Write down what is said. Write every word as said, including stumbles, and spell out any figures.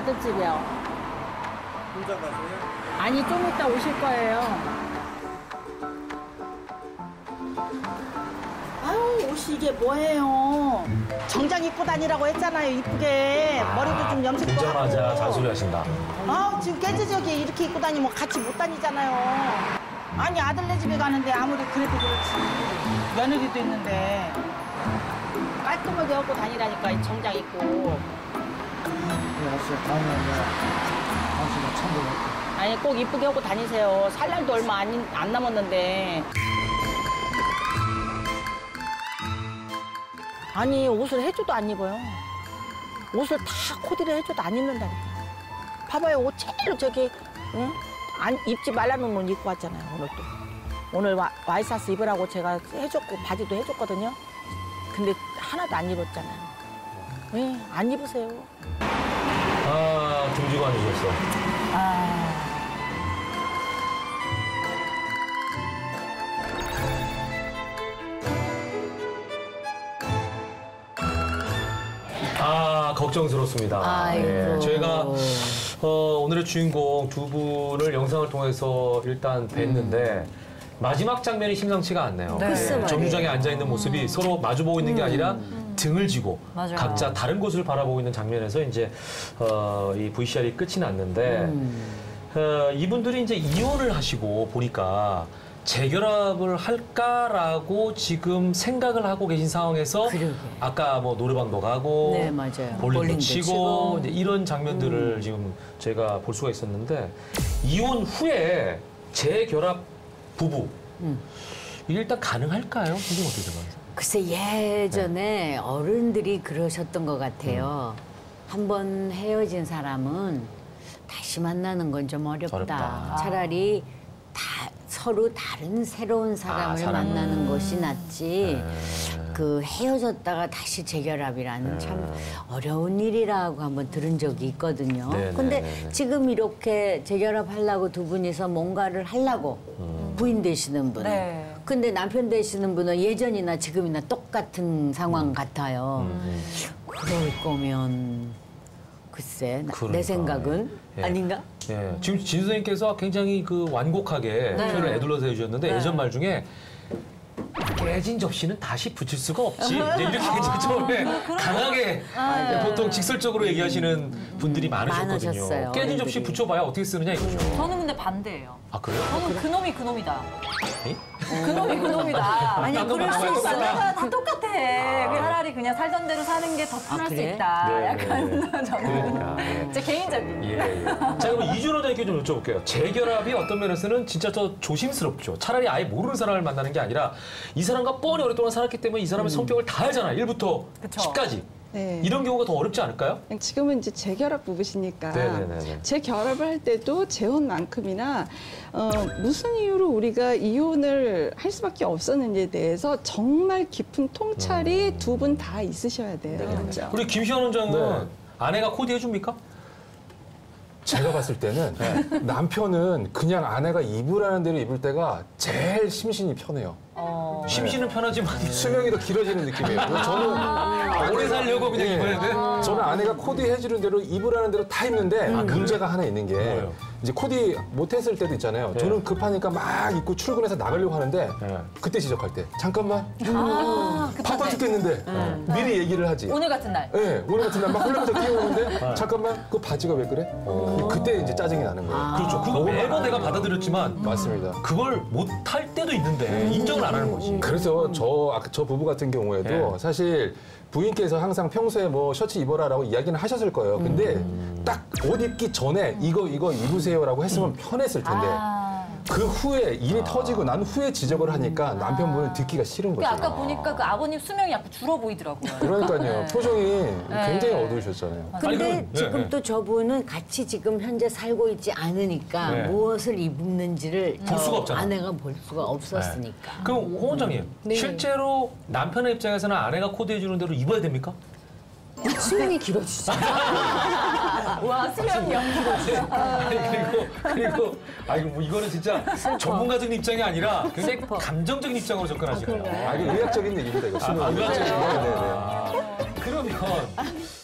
아들 집이요. 혼자 가세요? 아니, 좀 이따 오실 거예요. 아유, 옷이 이게 뭐예요? 정장 입고 다니라고 했잖아요, 이쁘게. 머리도 좀 염색도 하고. 오자마자 잔소리 하신다. 아, 지금 깨지적에 이렇게 입고 다니면 같이 못 다니잖아요. 아니, 아들네 집에 가는데 아무리 그래도 그렇지. 며느리도 있는데. 깔끔하게 하고 다니라니까, 이 정장 입고. 알았어요. 다음에 내가 당신을 참고할게. 아니, 꼭 이쁘게 하고 다니세요. 살 날도 얼마 안, 안 남았는데. 아니, 옷을 해줘도 안 입어요. 옷을 다 코디를 해줘도 안 입는다니까. 봐봐요, 옷 제대로 저기, 응? 안, 입지 말라는 옷 입고 왔잖아요, 오늘 또. 오늘 와, 와이셔츠 입으라고 제가 해줬고, 바지도 해줬거든요. 근데 하나도 안 입었잖아요. 왜? 안 입으세요. 아, 등지고 앉으셨어. 아. 아, 걱정스럽습니다. 아이고. 예, 저희가 어, 오늘의 주인공 두 분을 영상을 통해서 일단 뵀는데 음. 마지막 장면이 심상치가 않네요. 네. 예, 정류장에 앉아있는 모습이 음. 서로 마주보고 있는 게 아니라 음. 등을 지고 맞아요. 각자 다른 곳을 바라보고 있는 장면에서 이제 어, 이 브이씨알이 끝이 났는데 음. 어, 이분들이 이제 이혼을 하시고 보니까 재결합을 할까라고 지금 생각을 하고 계신 상황에서 그러게. 아까 뭐 노래방도 가고 네, 맞아요. 볼링도, 볼링도 치고, 치고. 이제 이런 장면들을 음. 지금 제가 볼 수가 있었는데 이혼 후에 재결합 부부 음. 이게 일단 가능할까요? 선생님 어떻게 생각하세요? 글쎄 예전에 네. 어른들이 그러셨던 것 같아요. 음. 한번 헤어진 사람은 다시 만나는 건 좀 어렵다. 어렵다. 차라리 다 서로 다른 새로운 사람을 아, 만나는 것이 낫지. 네. 그 헤어졌다가 다시 재결합이라는 네. 참 어려운 일이라고 한번 들은 적이 있거든요. 네, 근데 네, 네. 지금 이렇게 재결합하려고 두 분이서 뭔가를 하려고 음. 부인 되시는 분은. 네. 근데 남편 되시는 분은 예전이나 지금이나 똑같은 상황 음. 같아요. 음. 그럴 거면 글쎄 그러니까. 내 생각은 예. 아닌가? 예. 지금 진 선생님께서 굉장히 그 완곡하게 네. 표현을 애둘러서 해주셨는데 네. 예전 말 중에 깨진 접시는 다시 붙일 수가 없지. 이제 이렇게 아, 처음에 강하게 아, 보통 직설적으로 얘기하시는 분들이 많으셨거든요. 많으셨어요. 깨진 접시 어른들이. 붙여봐야 어떻게 쓰느냐 이거죠. 저는 근데 반대예요. 아 그래요? 저는 그래? 그놈이 그놈이다. 에? 그놈이 그놈이다. 아니 그럴 수 있어. 다 똑같아. 아. 차라리 그냥 살던 대로 사는 게 더 편할 아, 그래? 수 있다. 네, 약간 네. 저는 그러니까, 네. 제 개인적인. 예, 예. 자 그럼 이준호 원장님께 좀 여쭤볼게요. 재결합이 어떤 면에서는 진짜 더 조심스럽죠. 차라리 아예 모르는 사람을 만나는 게 아니라 이 사람과 뻔히 오랫동안 살았기 때문에 이 사람의 음. 성격을 다 알잖아. 일부터 그쵸. 십까지. 네. 이런 경우가 더 어렵지 않을까요? 지금은 이제 재결합 부부시니까 네네네. 재결합을 할 때도 재혼만큼이나 어, 무슨 이유로 우리가 이혼을 할 수밖에 없었는지에 대해서 정말 깊은 통찰이 음. 두 분 다 있으셔야 돼요. 네. 그렇죠? 우리 김시환 원장은 네. 아내가 코디해 줍니까? 제가 봤을 때는 네. 남편은 그냥 아내가 입으라는 대로 입을 때가 제일 심신이 편해요. 어... 심신은 편하지만 수명이 더 길어지는 느낌이에요. 저는 아, 오래 살려고 그냥 네. 입어야 돼? 아 저는 아내가 코디 해주는 대로 입으라는 대로 다 입는데 음. 문제가 하나 있는 게 뭐예요? 이제 코디 못했을 때도 있잖아요. 네. 저는 급하니까 막 입고 출근해서 나가려고 하는데 네. 그때 지적할 때 잠깐만 아, 바빠 죽겠는데 음. 미리 얘기를 하지. 오늘 같은 날. 네, 오늘 같은 날 막 홀라면서 뛰어오는데 아. 잠깐만 그 바지가 왜 그래? 오. 그때 이제 짜증이 나는 거예요. 아. 그렇죠. 그거 매번 내가 받아들였지만 음. 맞습니다. 그걸 못할 때도 있는데 음. 인정을 안 하는 거지. 그래서 저, 저 부부 같은 경우에도 네. 사실 부인께서 항상 평소에 뭐 셔츠 입어라라고 이야기는 하셨을 거예요. 근데 음. 딱 옷 입기 전에 이거 이거 입으세요라고 했으면 음. 편했을 텐데 아. 그 후에 일이 아. 터지고 난 후에 지적을 하니까 남편분은 아. 듣기가 싫은 거죠. 아까 보니까 그 아버님 수명이 약간 줄어 보이더라고요. 그러니까요. 네. 표정이 네. 굉장히 어두우셨잖아요. 근데 아니, 지금 네. 또 저분은 같이 지금 현재 살고 있지 않으니까 네. 무엇을 입는지를 볼 수가 없잖아. 아내가 볼 수가 없었으니까. 네. 그럼 홍 원장님, 네. 실제로 남편의 입장에서는 아내가 코디해 주는 대로 입어야 됩니까? 수명이 길어지죠. 와, 수명이 길어지죠. 아니, 그리고, 그리고, 아이고, 뭐, 이거는 진짜 전문가적인 입장이 아니라 굉장히 슬퍼. 감정적인 입장으로 접근하시네요. 아, 이게 의학적인 얘기입니다, 이거. 아, 아, 의학적인 얘기. 아, 그러면